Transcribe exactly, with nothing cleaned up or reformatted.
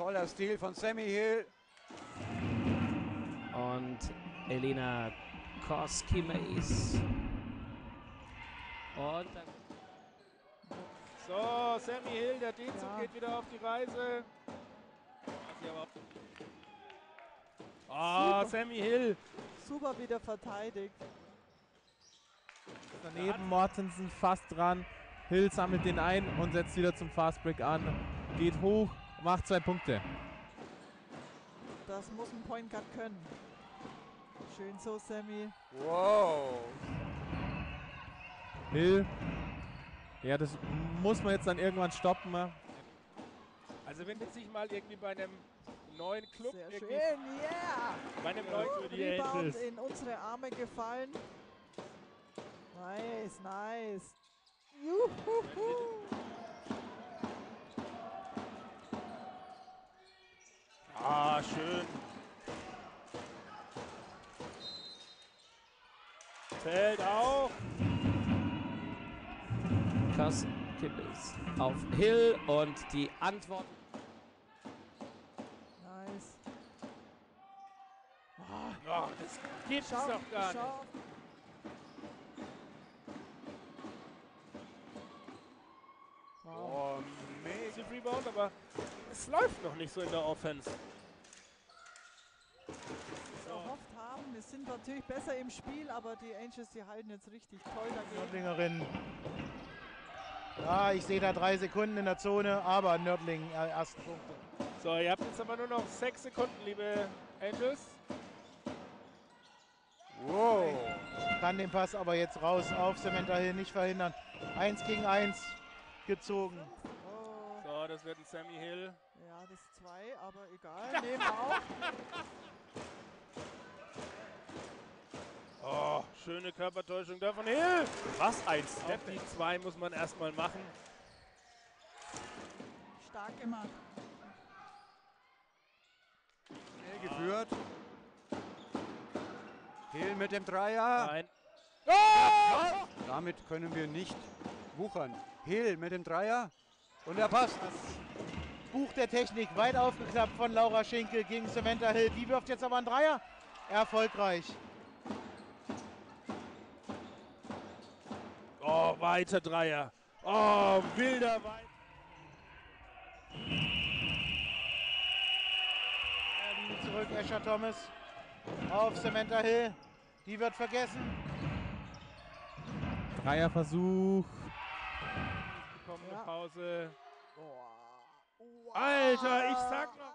Toller Stil von Sammy Hill. Und Elina Koski-Mays. Und dann so, Sammy Hill, der D-Zug Ja. geht wieder auf die Reise. Oh, Sammy Hill. Super wieder verteidigt. Daneben Mortensen fast dran. Hill sammelt den ein und setzt wieder zum Fastbreak an. Geht hoch, macht zwei Punkte. Das muss ein Point Guard können. Schön so, Sammy. Wow. Hill. Ja, das muss man jetzt dann irgendwann stoppen. Also wenn jetzt sich mal irgendwie bei einem neuen Club Sehr schön, irgendwie yeah! bei einem neuen Oh, für die Rebound Angels. in unsere Arme gefallen. Nice, nice. Juhu. Ah, schön. Fällt auch. Koski-Mays auf Hill und die Antwort. Nice. Oh, das gibt's Schau, doch gar nicht. schau. Wow. Oh, mega. Massive Rebound, aber es läuft noch nicht so in der Offense. Erhofft haben, wir sind natürlich besser im Spiel, aber die Angels, die halten jetzt richtig toll dagegen. Nördlingerin. Ja, ich sehe da drei Sekunden in der Zone, aber Nördling äh, ersten Punkte. So, ihr habt jetzt aber nur noch sechs Sekunden, liebe Angels. Wow. Kann den Pass aber jetzt raus auf Samantha Hill nicht verhindern. Eins gegen eins gezogen. Oh, So, das wird ein Sammy Hill. ja, das ist zwei, aber egal, nehmen wir auch. Oh, schöne Körpertäuschung da von Hill. Was ein Step. Auf die zwei muss man erstmal machen. Stark gemacht. Schnell geführt. Hill mit dem Dreier. Nein. Damit können wir nicht wuchern. Hill mit dem Dreier. Und er passt. Buch der Technik weit aufgeklappt von Laura Schinkel gegen Samantha Hill. Die wirft jetzt aber einen Dreier. Erfolgreich. Oh, weiter Dreier. Oh, wilder Weit. Zurück Asher Thomas auf Samantha Hill. Die wird vergessen. Dreierversuch. Bekommen Ja. eine Pause. Boah. Wow. Alter, ich sag noch.